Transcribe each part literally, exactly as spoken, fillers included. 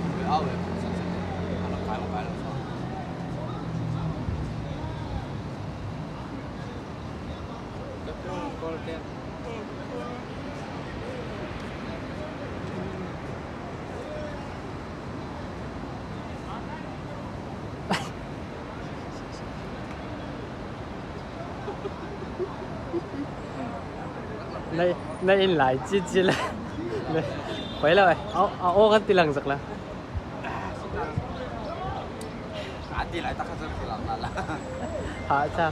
會歐嘅本身食，係咯，解我解兩錯。Có được kem. Nay nay lại chi chi là quấy là vậy, áo áo cái tí lần giật là. À tí lại tắc cái gì là là. Hả sao?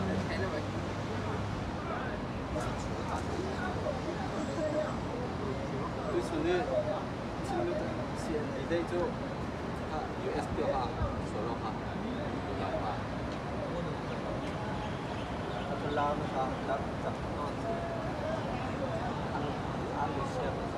就是呢，进入先你得就它 U S B 哈，所有哈，有的哈。它拉那啥，拉长，按按按的线。